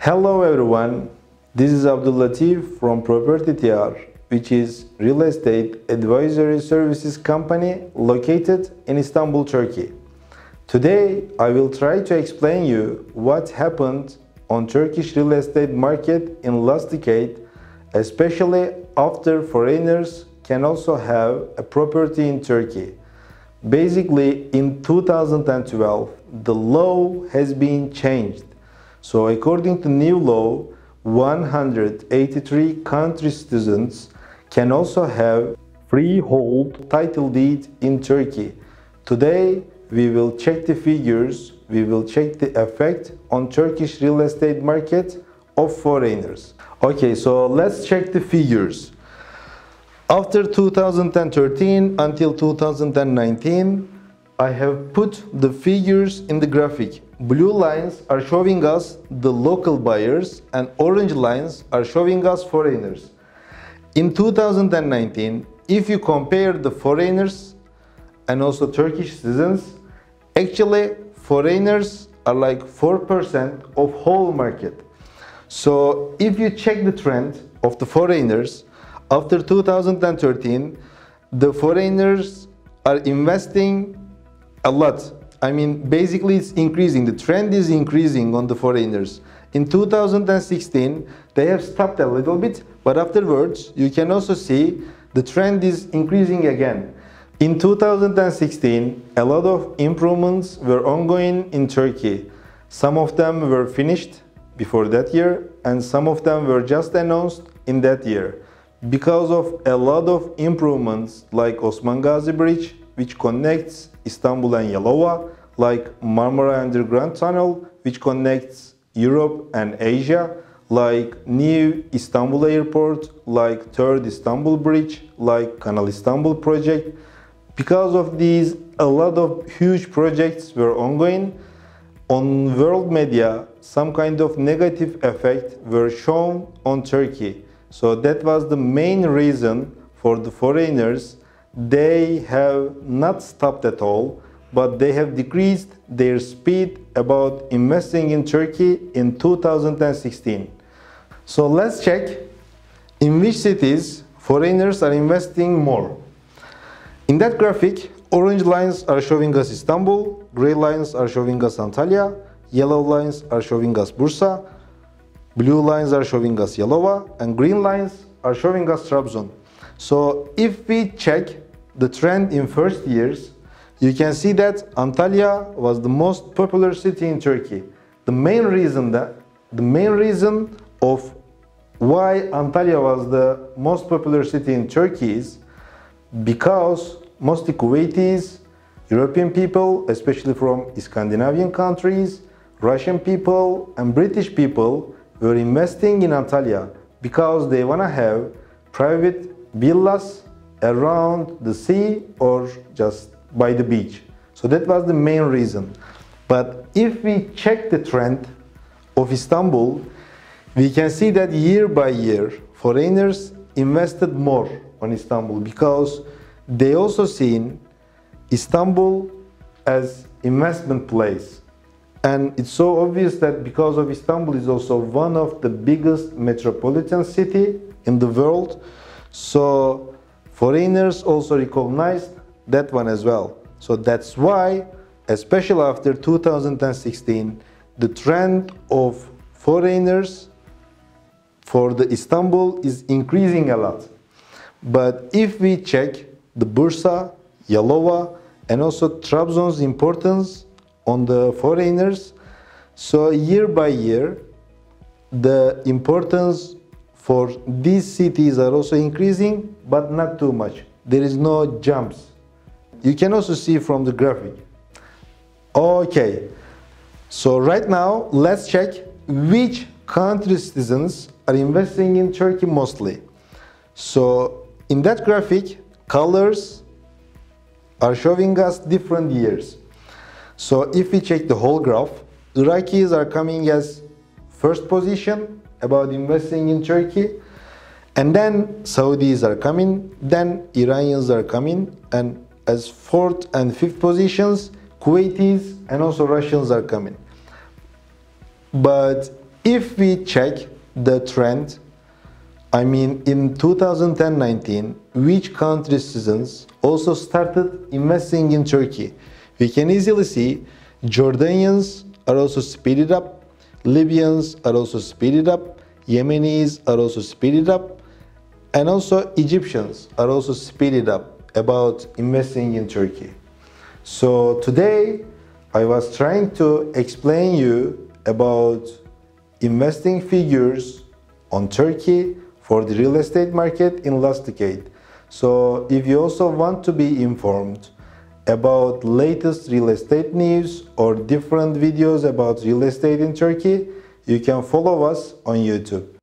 Hello everyone, this is Abdullatif from Property TR, which is real estate advisory services company located in Istanbul, Turkey. Today I will try to explain you what happened on Turkish real estate market in last decade, especially after foreigners can also have a property in Turkey. Basically, in 2012, the law has been changed. So according to new law, 183 country citizens can also have freehold title deed in Turkey. Today, we will check the figures, we will check the effect on Turkish real estate market of foreigners. Okay, so let's check the figures. After 2013 until 2019, I have put the figures in the graphic. Blue lines are showing us the local buyers and orange lines are showing us foreigners. In 2019, if you compare the foreigners and also Turkish citizens, actually foreigners are like 4% of whole market. So if you check the trend of the foreigners, after 2013, the foreigners are investing a lot. I mean, basically it's increasing. The trend is increasing on the foreigners. In 2016, they have stopped a little bit, but afterwards, you can also see the trend is increasing again. In 2016, a lot of improvements were ongoing in Turkey. Some of them were finished before that year, and some of them were just announced in that year. Because of a lot of improvements like Osman Gazi Bridge, which connects Istanbul and Yalova, like Marmara Underground Tunnel, which connects Europe and Asia, like new Istanbul Airport, like Third Istanbul Bridge, like Kanal Istanbul project. Because of these, a lot of huge projects were ongoing. On world media, some kind of negative effect were shown on Turkey. So that was the main reason for the foreigners. They have not stopped at all, but they have decreased their speed about investing in Turkey in 2016. So let's check in which cities foreigners are investing more. In that graphic, orange lines are showing us Istanbul, gray lines are showing us Antalya, yellow lines are showing us Bursa, blue lines are showing us Yalova, and green lines are showing us Trabzon. So if we check the trend in first years, you can see that Antalya was the most popular city in Turkey. The main reason of why Antalya was the most popular city in Turkey is because mostly Kuwaitis, European people, especially from Scandinavian countries, Russian people and British people were investing in Antalya because they want to have private villas around the sea or just by the beach. So that was the main reason. But if we check the trend of Istanbul, we can see that year by year foreigners invested more on Istanbul because they also seen Istanbul as investment place. And it's so obvious that because of Istanbul is also one of the biggest metropolitan city in the world, so foreigners also recognized that one as well. So that's why, especially after 2016, the trend of foreigners for the Istanbul is increasing a lot. But if we check the Bursa, Yalova, and also Trabzon's importance on the foreigners, so year by year, the importance for these cities are also increasing, but not too much. There is no jumps. You can also see from the graphic. Okay, so right now, let's check which country citizens are investing in Turkey mostly. So in that graphic, colors are showing us different years. So if we check the whole graph, Iraqis are coming as first position about investing in Turkey, and then Saudis are coming, then Iranians are coming, and as fourth and fifth positions, Kuwaitis and also Russians are coming. But If we check the trend, I mean in 2010-19, which country citizens also started investing in Turkey? We can easily see Jordanians are also speeded up, Libyans are also speeded up, Yemenis are also speeded up, and also Egyptians are also speeded up about investing in Turkey. So today I was trying to explain you about investing figures on Turkey for the real estate market in last decade. So if you also want to be informed about latest real estate news or different videos about real estate in Turkey, you can follow us on YouTube.